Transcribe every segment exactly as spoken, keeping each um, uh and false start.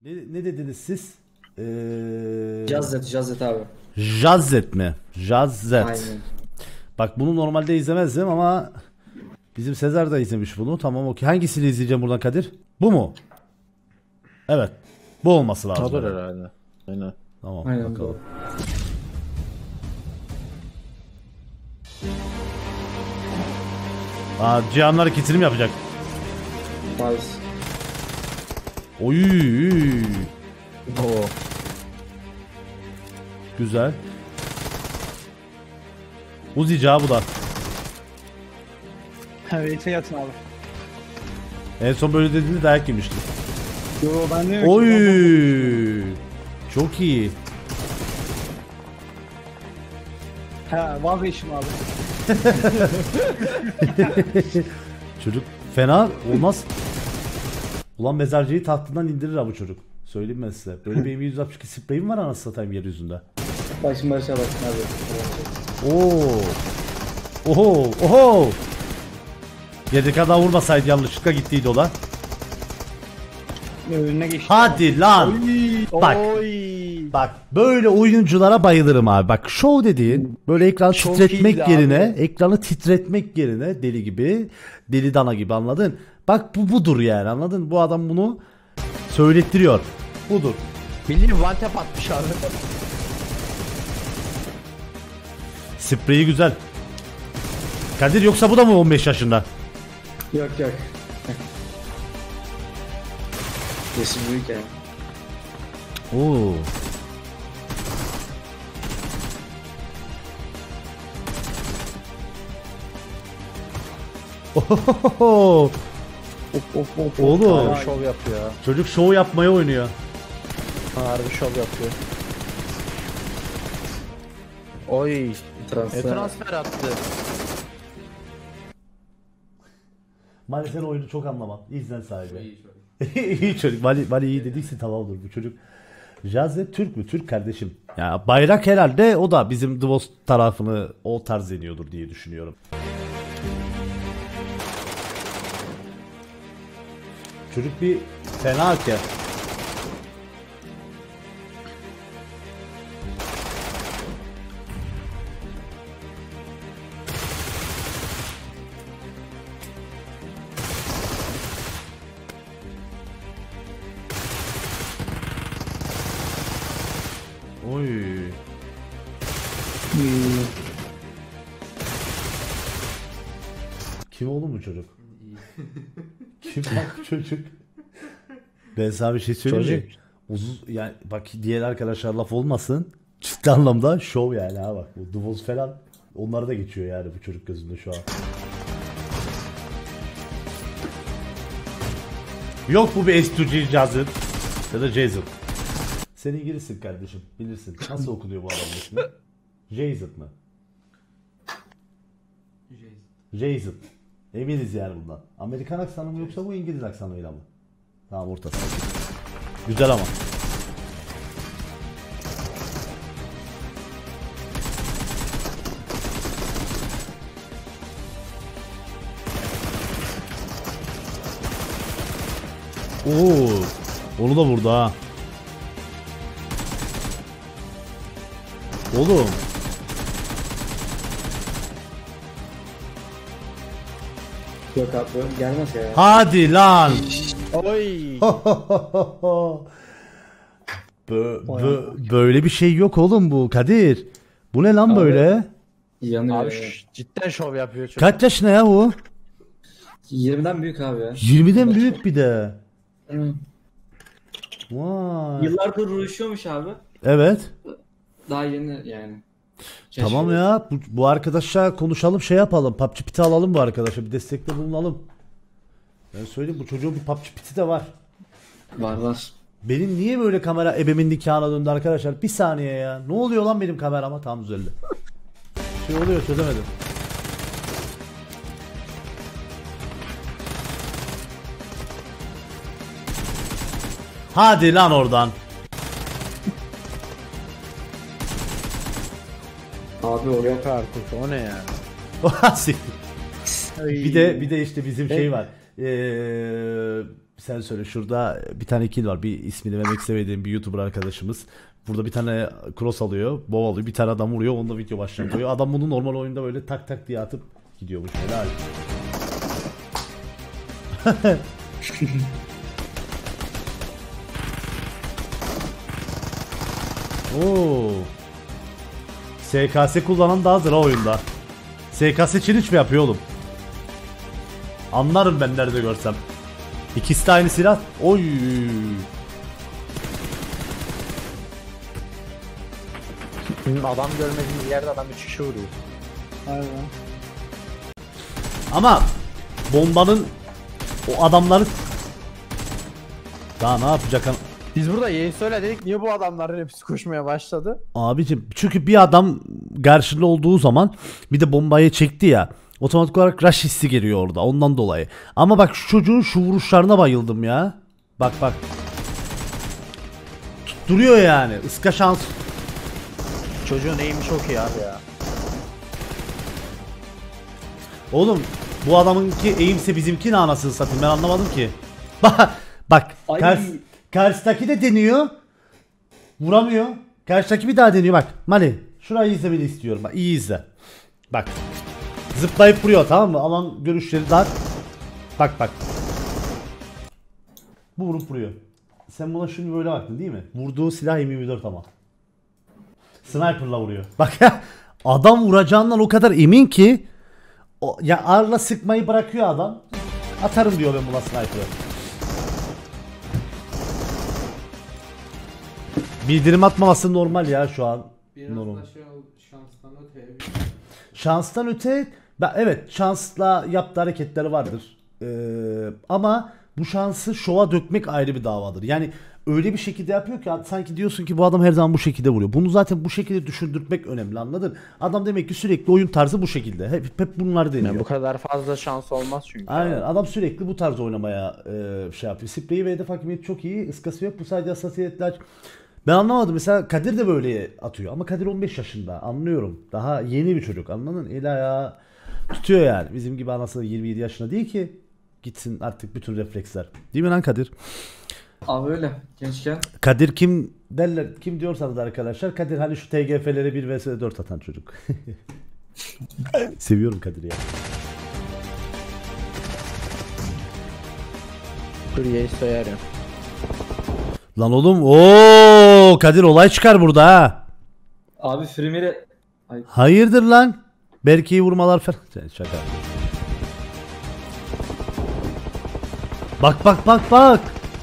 Ne, ne dediniz siz? Ee... Jazzet, Jazzet abi. Jazzet mi? Jazzet. Aynen. Bak bunu normalde izlemezdim ama bizim Sezer da izlemiş bunu. Tamam okey. Hangisini izleyeceğim buradan Kadir? Bu mu? Evet. Bu olması lazım. Olur herhalde. Aynen. Tamam Aynen bakalım. doğru. Aa, Cihanlar ikisini mi yapacak? Faiz. Oy. Oo. Güzel. Uzayacağı bu da. Evet yatın abi. En son böyle dediğinde dayak yemiştim. Yo ben de Oy. Çok iyi. He vazgeçtim abi. Çocuk fena olmaz. Ulan mezarcıyı tahtından indirir ha bu çocuk. Söyleyeyim ben size. Böyle bir M yüz altmış iki spreyim var anasını satayım yeryüzünde. Başım başa bakın abi. Oo. Oho. Oho. Yedek adam vurmasaydı yanlışlıkla gittiydi o da. Önüne geçti. Hadi lan. Bak. Oy. Bak böyle oyunculara bayılırım abi. Bak show dediğin böyle ekranı Çok titretmek iyiydi yerine abi. ekranı titretmek yerine deli gibi deli dana gibi anladın? Bak bu budur yani anladın? Bu adam bunu söylettiriyor. Budur. Bildiğin one tap atmış abi. Spreyi güzel. Kadir yoksa bu da mı on beş yaşında? Yok yok. Yaşı büyük yani. Oo. Ohohoho. Of of of. Oğlum. Harbi şov yapıyor ya. Çocuk show yapmaya oynuyor. Harbi şov yapıyor. Oy. Transfer. E transfer attı. Mali sen oyunu çok anlamam. İzlen sahibi. İyi çocuk. İyi çocuk. Mali, Mali iyi dediyse tamamdır bu çocuk. Jazze Türk mü? Türk kardeşim. Ya bayrak herhalde o da bizim Divos tarafını o tarz deniyordur diye düşünüyorum. Çocuk bir fena ki. Oy. Kim oğlum bu çocuk? Kim bak bu çocuk? Ben sana bir şey söyleyeyim mi? Çocuk. Uzun yani bak diğer arkadaşlar laf olmasın. Ciddi anlamda şov yani ha bak. Bu Duvoz falan onları da geçiyor yani bu çocuk gözünde şu an. Yok bu bir S iki G Jazzet ya da Jazzet. Sen İngilizsin kardeşim bilirsin. Nasıl okunuyor bu adamın ismi? Jazzet mi? Jazzet. Eminiz yani bundan. Amerikan aksanı mı yoksa bu İngiliz aksanıyla mı? Tamam ortası. Güzel ama. Oo, onu da vurdu ha. Oğlum. Yok abi gelmez ya. Hadi lan. Oy. Bö, bö, böyle bir şey yok oğlum bu Kadir. Bu ne lan Abi, böyle? Yanıyor Abi ya. şu- cidden şov yapıyor çocuk. Kaç yaşında ya bu? yirmiden büyük abi ya. yirmiden büyük bir de. Hı. Vay. Yıllardır uğraşıyormuş abi. Evet. Daha yeni yani. Tamam ya bu, bu arkadaşla konuşalım şey yapalım. P U B G piti alalım bu arkadaşa bir destekte bulunalım. Ben söyleyeyim bu çocuğun bir P U B G piti de var. Var var. Benim niye böyle kamera ebemin nikahına döndü arkadaşlar? Bir saniye ya. Ne oluyor lan benim kamerama? Tam düzeldi. Şey oluyor çözemedim. Hadi lan oradan. Abi oraya Yok artık o ne ya? Bir de bir de işte bizim şey var. Ee, Sen söyle, şurada bir tane kill var. Bir ismini vermek istemediğim bir YouTuber arkadaşımız. Burada bir tane cross alıyor, bow alıyor, bir tane adam vuruyor, onda video başına koyuyor. Adam bunu normal oyunda böyle tak tak diye atıp gidiyormuş. Helal. Oo. S K S kullanan daha hazır ha oyunda. S K S challenge mi yapıyor oğlum? Anlarım ben nerede görsem. İkisi de aynı silah. Oy. Adam görmediğimiz yerde adam üç kişi vuruyor. Aynen. Ama bombanın o adamları daha ne yapacak? an- Biz burada yayın söyle dedik, niye bu adamların hepsi koşmaya başladı? Abicim çünkü bir adam karşında olduğu zaman bir de bombayı çekti ya. Otomatik olarak rush hissi geliyor orada, ondan dolayı. Ama bak şu çocuğun şu vuruşlarına bayıldım ya. Bak bak. Tutturuyor yani. Iska şans. Çocuğun eğimi çok iyi abi ya. Oğlum bu adamınki eğimse bizimki ne anasını satayım, ben anlamadım ki. Bak bak Ay. ters, karşıdaki de deniyor. Vuramıyor. Karşıdaki bir daha deniyor bak. Mali şurayı izlemeni istiyorum, bak iyi izle. Bak. Zıplayıp vuruyor, tamam mı? Alan görüşleri dar. Bak bak. Bu vurup vuruyor. Sen buna şimdi böyle baktın değil mi? Vurduğu silah M yirmi dört ama. Sniper'la vuruyor. Bak adam vuracağından o kadar emin ki o, ya arla sıkmayı bırakıyor adam. Atarım diyor ben buna sniper'ı. Bildirim atmaması normal ya şu an. Biraz Normal. da şey ol, şanstan öteye bir Şanstan öte ben, evet şansla yaptığı hareketleri vardır. Ee, ama bu şansı şova dökmek ayrı bir davadır. Yani öyle bir şekilde yapıyor ki sanki diyorsun ki bu adam her zaman bu şekilde vuruyor. Bunu zaten bu şekilde düşündürtmek önemli, anladın? Adam demek ki sürekli oyun tarzı bu şekilde. Hep, hep bunlar deniyor. Yani bu kadar fazla şans olmaz çünkü. Aynen, adam sürekli bu tarz oynamaya e, şey yapıyor. Spreyi ve hedef hakimiyeti çok iyi. Iskası yok. Bu sadece hassasiyetler. Ben anlamadım. Mesela Kadir de böyle atıyor. Ama Kadir on beş yaşında. Anlıyorum. Daha yeni bir çocuk. Anladın? El ayağı tutuyor yani. Bizim gibi anası yirmi yedi yaşında değil ki. Gitsin artık bütün refleksler. Değil mi lan Kadir? Abi öyle gençken. Kadir kim derler, kim diyorsanız arkadaşlar. Kadir hani şu T G F'lere bir vs dört atan çocuk. Seviyorum Kadir'i ya. Dur yayı soyar ya. Lan oğlum ooo Kadir olay çıkar burada ha. Abi Frimer'e ay Hayırdır lan? Berke'yi vurmalar falan. Şaka. Bak bak bak bak.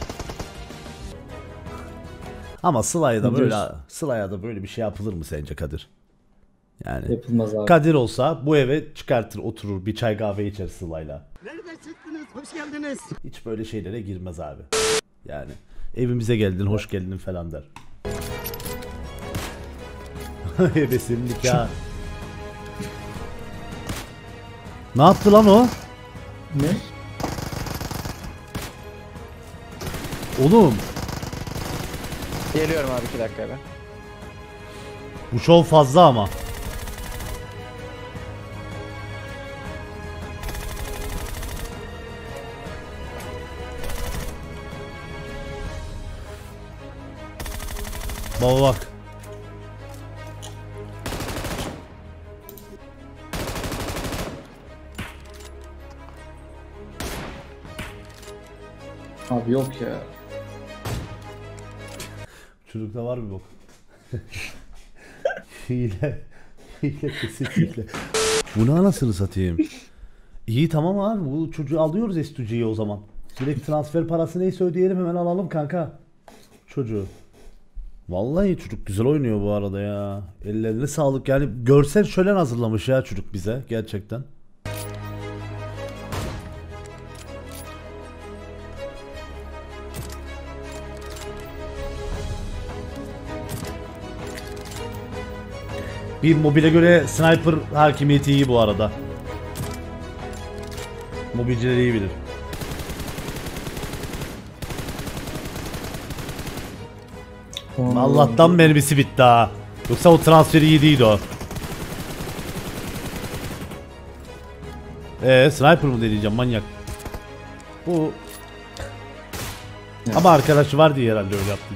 Ama Sıla'ya da Ne böyle diyorsun? Sıla'ya da böyle bir şey yapılır mı sence Kadir? Yani yapılmaz abi. Kadir olsa bu eve çıkartır, oturur, bir çay kahve içer Sıla'yla. Nereden çıktınız? Hoş geldiniz. Hiç böyle şeylere girmez abi. Yani evimize geldin, hoş geldin falan der. Ebesinlik ya. Ne yaptı lan o? Ne? Oğlum Geliyorum abi iki dakika ben. bu şov fazla ama. Baba bak. Abi yok ya. Çocukta var mı bok? Hile. Hile kesinlikle. Bu ne anasını satayım? İyi tamam abi, bu çocuğu alıyoruz S iki G'ye o zaman. Direkt transfer parası neyse ödeyelim, hemen alalım kanka. Çocuğu. Vallahi çocuk güzel oynuyor bu arada ya. Ellerine sağlık yani, görsel şölen hazırlamış ya çocuk bize gerçekten. Bir mobile göre sniper hakimiyeti iyi bu arada. Mobilciler iyi bilir. Allah'tan mermisi bitti ha. Yoksa o transferi iyi değil o. Eee sniper mı deneyeceğim manyak. Bu Ama arkadaşı var diye herhalde öyle yaptım.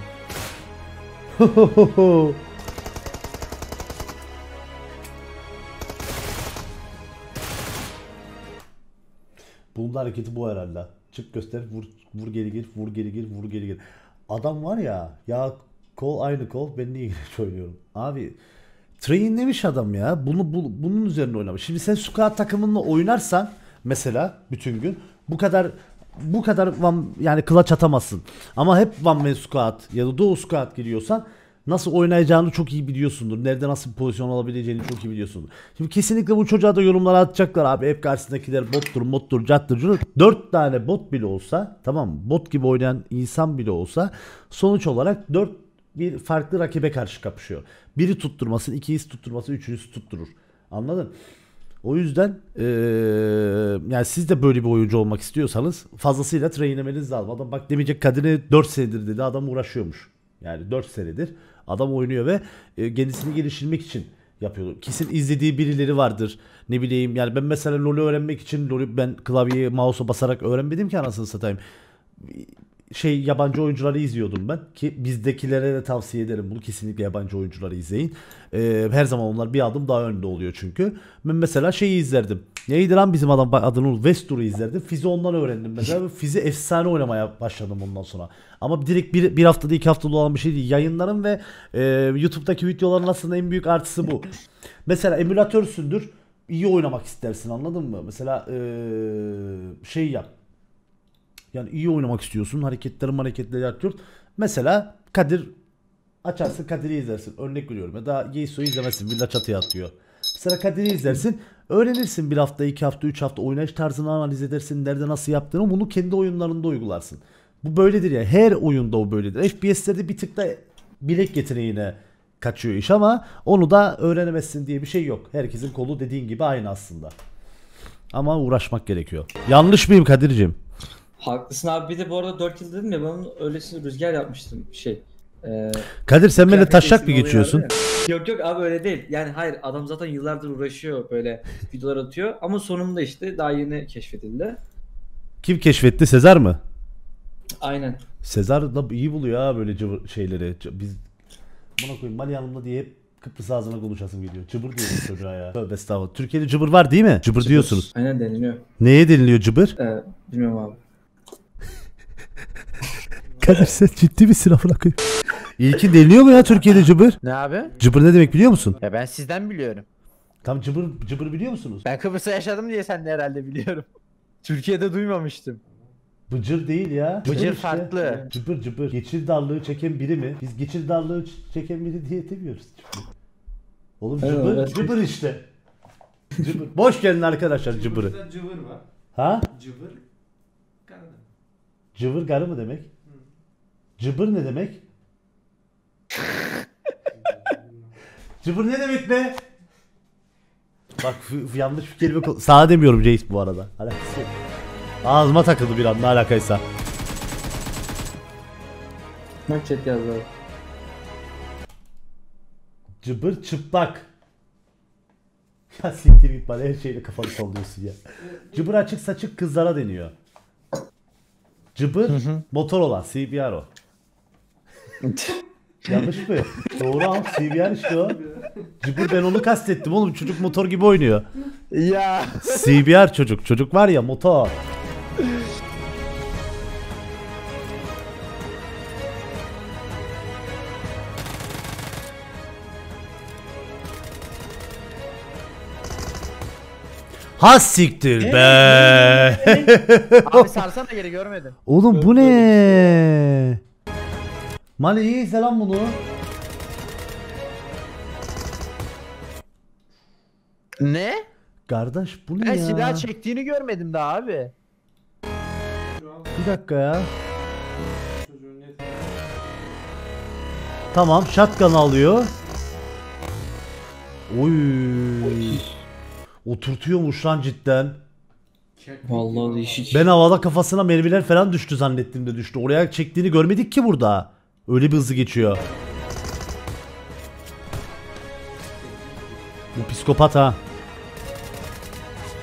Bunun hareketi bu herhalde. Çık göster, vur, vur geri gir, vur geri gir, vur geri gir. Adam var ya, ya kol aynı kol, ben niye İngilizce oynuyorum? Abi trainlemiş adam ya. Bunu bu, bunun üzerine oynamış. Şimdi sen squad takımınla oynarsan mesela bütün gün bu kadar bu kadar one, yani clutch atamazsın. Ama hep one man squad ya da duo squad giriyorsan nasıl oynayacağını çok iyi biliyorsundur. Nerede nasıl bir pozisyon alabileceğini çok iyi biliyorsundur. Şimdi kesinlikle bu çocuğa da yorumlara atacaklar abi. Hep karşısındakiler bottur, moddur, cattır, cunur. dört tane bot bile olsa, tamam mı? Bot gibi oynayan insan bile olsa sonuç olarak dört bir farklı rakibe karşı kapışıyor. Biri tutturmasın, ikisi tutturmasın, üçüncüsü tutturur. Anladın? O yüzden ee, yani siz de böyle bir oyuncu olmak istiyorsanız fazlasıyla trainlemeniz lazım. Adam bak demeyecek Kadir'e dört senedir dedi, adam uğraşıyormuş. Yani dört senedir adam oynuyor ve e, kendisini geliştirmek için yapıyor. Kesin izlediği birileri vardır. Ne bileyim yani ben mesela LoL'ü öğrenmek için LoL'ü ben klavyeyi mouse'a basarak öğrenmedim ki anasını satayım. Şey yabancı oyuncuları izliyordum ben ki bizdekilere de tavsiye ederim bunu, kesinlikle yabancı oyuncuları izleyin. Ee, her zaman onlar bir adım daha önde oluyor çünkü. Ben mesela şeyi izlerdim. Neydi lan bizim adam adını Vestur'u izlerdim. Fizi ondan öğrendim mesela. Fizi efsane oynamaya başladım ondan sonra. Ama direkt bir, bir haftada iki haftada olan bir şey değil. Yayınlarım ve e, YouTube'daki videoların aslında en büyük artısı bu. Mesela emülatörsündür. İyi oynamak istersin, anladın mı? Mesela e, şey yap. Yani iyi oynamak istiyorsun. Hareketlerim hareketleri atıyor. Mesela Kadir açarsın, Kadir'i izlersin. Örnek veriyorum. Ya da Yeiso'yu izlemezsin. Villa çatıya atıyor. Mesela Kadir'i izlersin. Öğrenirsin bir hafta, iki hafta, üç hafta. Oynayış tarzını analiz edersin. Nerede nasıl yaptığını. Bunu kendi oyunlarında uygularsın. Bu böyledir ya. Her oyunda o böyledir. F P S'lerde bir tık da bilek yeteneğine kaçıyor iş ama onu da öğrenemezsin diye bir şey yok. Herkesin kolu dediğin gibi aynı aslında. Ama uğraşmak gerekiyor. Yanlış mıyım Kadir'cim? Haklısın abi, bir de bu arada dört yıl dedim ya, ben onun öylesine rüzgar yapmıştım şey. E, Kadir sen benimle kıyafet taşak mı değiştirme geçiyorsun? olayı vardı ya. Yok yok abi öyle değil. Yani hayır, adam zaten yıllardır uğraşıyor, böyle videolar atıyor ama sonunda işte daha yeni keşfedildi. Kim keşfetti? Sezar mı? Aynen. Sezar da iyi buluyor ha böyle cıvır şeyleri. C- Biz buna koyayım Mali yanımda diye hep Kıbrıs ağzına konuşasım geliyor. Cıbır diyoruz çocuğa ya. Tövbe estağfurullah. Türkiye'de cıbır var değil mi? Cıbır, diyorsunuz. Aynen deniliyor. Neye deniliyor cıbır? Ee, bilmiyorum abi. Kadir sen ciddi misin amına koyayım? İlkin deniliyor mu ya Türkiye'de cıbır? Ne abi? Cıbır ne demek biliyor musun? Ya ben sizden biliyorum. Tam cıbır cıbır biliyor musunuz? Ben Kıbrıs'ta yaşadım diye sen de herhalde biliyorum. Türkiye'de duymamıştım. Bıcır değil ya. Bıcır Cıbır farklı. Cıbır cıbır. Geçir darlığı çeken biri mi? Biz geçir darlığı ç- çeken biri diye demiyoruz. Cıbır. Oğlum Evet, cıbır, evet. cıbır işte. Cıbır. Boş gelin arkadaşlar cıbırı. Burada cıvır var. Ha? Cıvır. Karada. Cıvır garı mı demek? Cıbır ne demek? Cıbır ne demek be? Bak f- f- yanlış bir kelime ko- Sana demiyorum Jace bu arada. Alakası yok. Ağzıma takıldı bir an, ne alakaysa. Bak chat yazdı abi. Cıbır çıplak. Ya siktir git bana, her şeyle kafanı sallıyorsun ya. Cıbır açık saçık kızlara deniyor. Cıbır motor olan C B R o. Yanlış mı? Doğru abi, C B R işte o. Cıbır ben onu kastettim oğlum, çocuk motor gibi oynuyor. Ya. C B R çocuk, çocuk var ya motor. Ha siktir be. Abi sarsana geri görmedim. Oğlum bu ne? Mali iyi izle lan bunu. Ne? Kardeş bu ne Ben ya? silah çektiğini görmedim daha abi. Şu an Bir dakika ya. çocuğun net. Tamam, shotgun alıyor. Oy. Oturtuyormuş lan cidden. Keklik Vallahi gibi değişik. Ben havada kafasına mermiler falan düştü zannettim de düştü. Oraya çektiğini görmedik ki burada. Öyle bir hızlı geçiyor. Bu psikopat ha.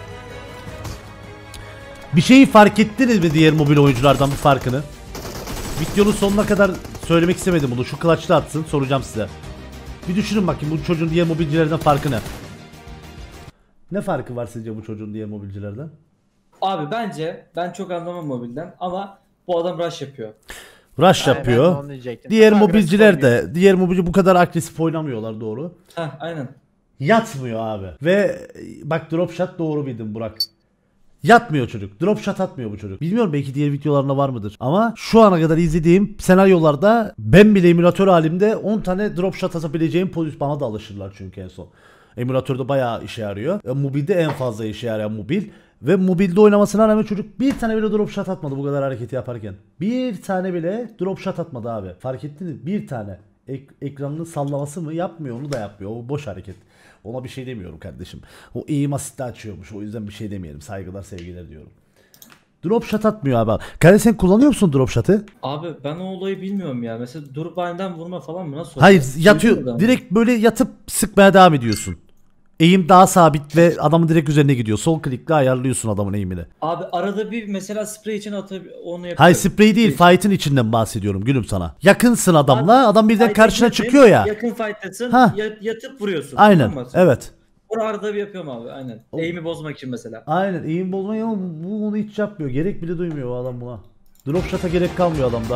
Bir şeyi fark ettiniz mi diğer mobil oyunculardan bu farkını? videonun sonuna kadar söylemek istemedim bunu. Şu clutch'ta atsın, soracağım size. Bir düşünün bakayım bu çocuğun diğer mobilcilerden farkı ne? Ne farkı var sizce bu çocuğun diğer mobilcilerden? Abi bence ben çok anlamam mobilden ama bu adam rush yapıyor. Rush Aynen, ben de yapıyor. onu diyecektim. Diğer Çok agresif mobilciler oynuyor. de, diğer mobilci bu kadar agresif oynamıyorlar, doğru. Heh, aynen. Yatmıyor abi. Ve bak drop shot doğru bildin Burak. Yatmıyor çocuk. Drop shot atmıyor bu çocuk. Bilmiyorum, belki diğer videolarında var mıdır. Ama şu ana kadar izlediğim senaryolarda ben bile emülatör halimde on tane drop shot atabileceğim pozisyon, bana da alışırlar çünkü en son. Emülatörde bayağı işe yarıyor. E, mobilde en fazla işe yarayan mobil. Ve mobilde oynamasına rağmen çocuk bir tane bile drop shot atmadı bu kadar hareketi yaparken. Bir tane bile drop shot atmadı abi. Fark ettiniz mi? Bir tane. Ek- ekranının sallaması mı yapmıyor, onu da yapmıyor. O boş hareket. Ona bir şey demiyorum kardeşim. O aim assist'i açıyormuş. O yüzden bir şey demeyelim. Saygılar, sevgiler diyorum. Drop shot atmıyor abi. Kardeş sen kullanıyor musun drop shot'ı? Abi ben o olayı bilmiyorum ya. Mesela durup aniden vurma falan mı? Nasıl Hayır, oluyor? yatıyor. Duydun mu Direkt böyle yatıp sıkmaya devam ediyorsun. Eğim daha sabit ve adamın direkt üzerine gidiyor. Sol klikle ayarlıyorsun adamın eğimini. Abi arada bir mesela sprey için atıp onu yapıyorum. Hayır, sprey değil, fight'ın içinden bahsediyorum gülüm sana. Yakınsın adamla, adam birden Fight'a karşına girdin, çıkıyor ya. Yakın fight'tasın, Ha. ya- yatıp vuruyorsun. Aynen, Tamam mı? evet. Onu arada bir yapıyorum abi, aynen. O- Eğimi bozmak için mesela. Aynen, eğim bozmayı ama bu onu hiç yapmıyor. Gerek bile duymuyor o adam buna. Drop shot'a gerek kalmıyor adamda.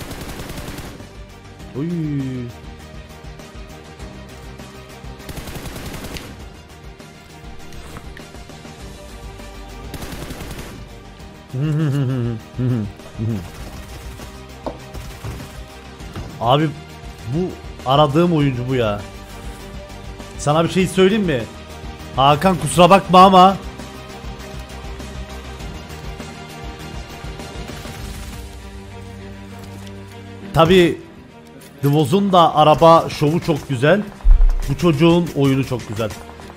Oy. Abi bu aradığım oyuncu bu ya. Sana bir şey söyleyeyim mi? Hakan kusura bakma ama tabi Divoz'un da araba şovu çok güzel. Bu çocuğun oyunu çok güzel.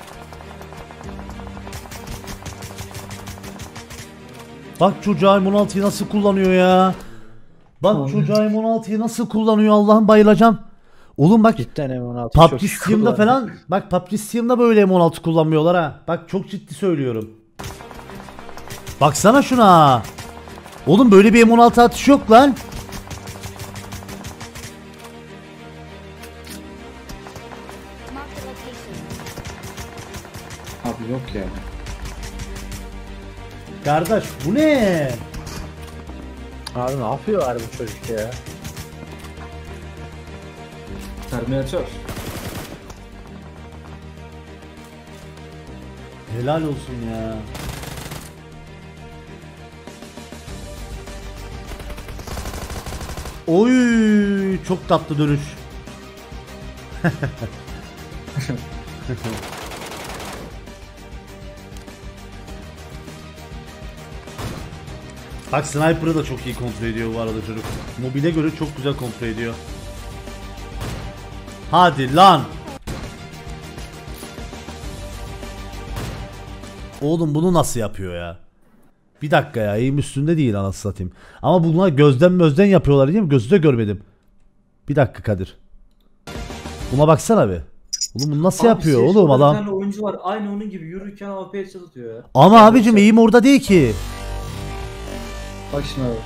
Bak çocuğa M on altıyı nasıl kullanıyor ya. Bak çocuğa M on altıyı nasıl kullanıyor, Allah'ım bayılacağım. Oğlum bak Cidden M on altı P U B çok G iyi Steam'da kullanıyor. falan, bak P U B G Steam'da böyle M on altı kullanmıyorlar ha. Bak çok ciddi söylüyorum. Baksana şuna. Oğlum böyle bir M on altı atışı yok lan. Marked a location. Abi yok ya. Kardeş bu ne? Abi ne yapıyorlar bu çocuk ya? Terminator. Helal olsun ya. Oy çok tatlı dönüş. Bak sniper'ı da çok iyi kontrol ediyor bu arada çocuk. Mobile göre çok güzel kontrol ediyor. Hadi lan. Oğlum bunu nasıl yapıyor ya? Bir dakika ya, eğim üstünde değil anasını satayım. Ama bunlar gözden mözden yapıyorlar değil mi? Gözü de görmedim. Bir dakika Kadir. Buna baksana bir. Oğlum bunu nasıl Abi yapıyor şey, oğlum şurada adam? Bir tane oyuncu var aynı onun gibi yürürken A P S atıyor ya. Ama abicim eğim orada değil ki. Bak şimdi abi.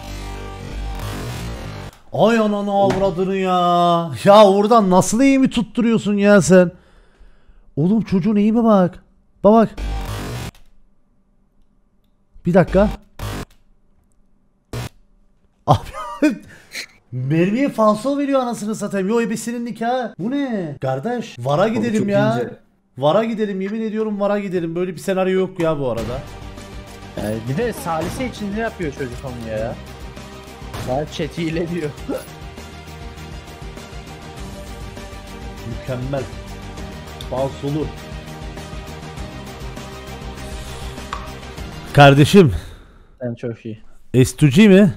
Ay ananı avradını ya. Ya oradan nasıl eğimi tutturuyorsun ya sen? Oğlum çocuğun eğime bak. Bak bak. Bir dakika. Abi mermiye falso veriyor anasını satayım. Yo ebesinin nikahı. Bu ne? Kardeş Vara gidelim çok ya. ince. Vara gidelim, yemin ediyorum Vara gidelim. Böyle bir senaryo yok ya bu arada. Yani bir de salise içinde yapıyor çocuk onu ya. Ben chat'iyle diyor. Mükemmel. Falsolu. Kardeşim Ben çok iyi. S iki G mi?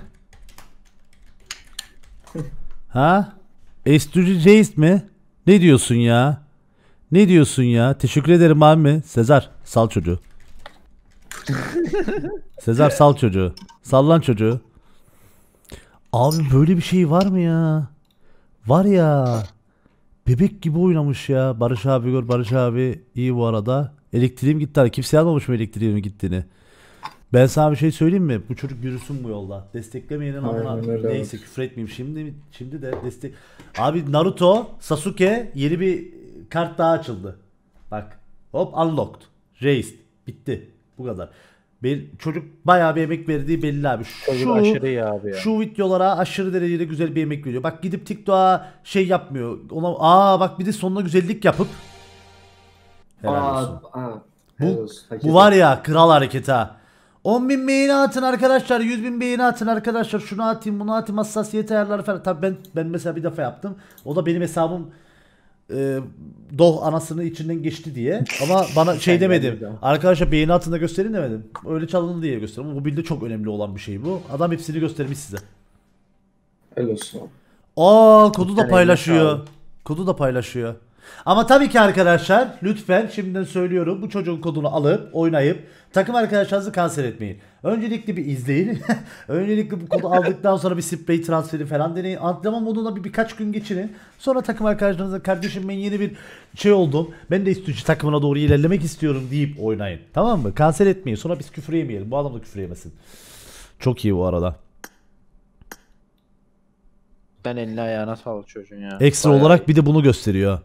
Ha? S iki G Jace mi? Ne diyorsun ya? Ne diyorsun ya? Teşekkür ederim abi mi? Sezar sal çocuğu. Sezar sal çocuğu. Sallan çocuğu. Abi böyle bir şey var mı ya? Var ya. Bebek gibi oynamış ya. Barış abi gör, Barış abi iyi bu arada. Elektriğim gitti. Kimse almamış mı elektriğimin gittiğini? Ben sana bir şey söyleyeyim mi? Bu çocuk yürüsün bu yolda. Desteklemeyenin Aynen amına öyle neyse küfür etmeyeyim. Şimdi şimdi de destek. Abi Naruto, Sasuke yeni bir kart daha açıldı. Bak. Hop unlocked. Raised. Bitti. Bu kadar. Bir çocuk bayağı bir emek verdiği belli abi. Çocuk Şu aşırı iyi abi ya. şu videolara aşırı derecede güzel bir emek veriyor. Bak gidip TikTok'a şey yapmıyor. Ona aa bak bir de sonuna güzellik yapıp helal olsun. Aa, aa, Bu, helal olsun. bu Hakikaten. var ya kral hareket ha. on bin beğeni atın arkadaşlar, yüz bin beğeni atın arkadaşlar, şunu atayım bunu atayım, hassasiyet ayarları falan. Tabii ben ben mesela bir defa yaptım. O da benim hesabım e, doh anasını içinden geçti diye. Ama bana şey demedim. Arkadaşlar beğeni atın da gösterin demedim. Öyle çalındı diye gösterdim. Ama mobilde çok önemli olan bir şey bu. Adam hepsini göstermiş size. Helal olsun. Aa kodu da Cidden paylaşıyor. eline Kodu da paylaşıyor. Ama tabii ki arkadaşlar lütfen şimdiden söylüyorum, bu çocuğun kodunu alıp oynayıp takım arkadaşlarınızı kanser etmeyin. Öncelikle bir izleyin. Öncelikle bu kodu aldıktan sonra bir sprey transferi falan deneyin. Antrenman modunda bir birkaç gün geçirin. Sonra takım arkadaşlarınıza kardeşim ben yeni bir şey oldum. Ben de üstücü takımına doğru ilerlemek istiyorum deyip oynayın. Tamam mı? Kanser etmeyin. Sonra biz küfür yemeyelim. Bu adam da küfür yemesin. Çok iyi bu arada. Ben eline ayağına sağlık çocuğun ya. Ekstra Bayağı olarak iyi. bir de bunu gösteriyor.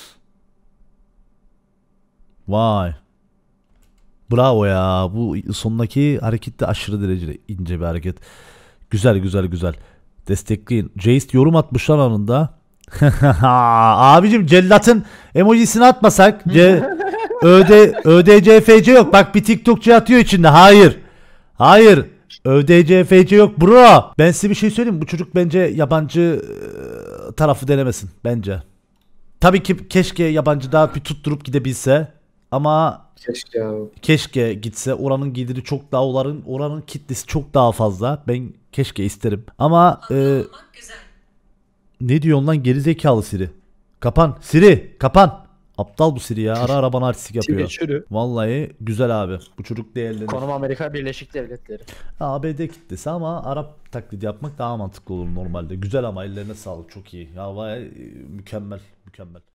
Vay. Bravo ya. Bu sondaki hareket de aşırı derecede ince bir hareket. Güzel güzel güzel. Destekleyin. Jace yorum atmışlar anında. Abicim cellatın emojisini atmasak. C ÖD ÖDCFC yok. Bak bir TikTokçu atıyor içinde. Hayır. Hayır. ÖDCFC yok bro. Ben size bir şey söyleyeyim mi? Bu çocuk bence yabancı e, tarafı denemesin. Bence. Tabii ki keşke yabancı daha bir tutturup gidebilse. Ama Keşke ya. keşke gitse. Oranın geliri çok daha, oranın oranın kitlesi çok daha fazla. Ben keşke isterim. Ama e, ne diyorsun lan gerizekalı Siri? Kapan. Siri kapan. Aptal bu Siri ya. Ara ara bana artistik yapıyor. Çürü. Vallahi güzel abi. Bu çocuk değerlenir. Konum Amerika Birleşik Devletleri. A B D kitlesi ama Arap taklidi yapmak daha mantıklı olur normalde. Güzel ama ellerine sağlık, çok iyi. Ya vay, mükemmel mükemmel.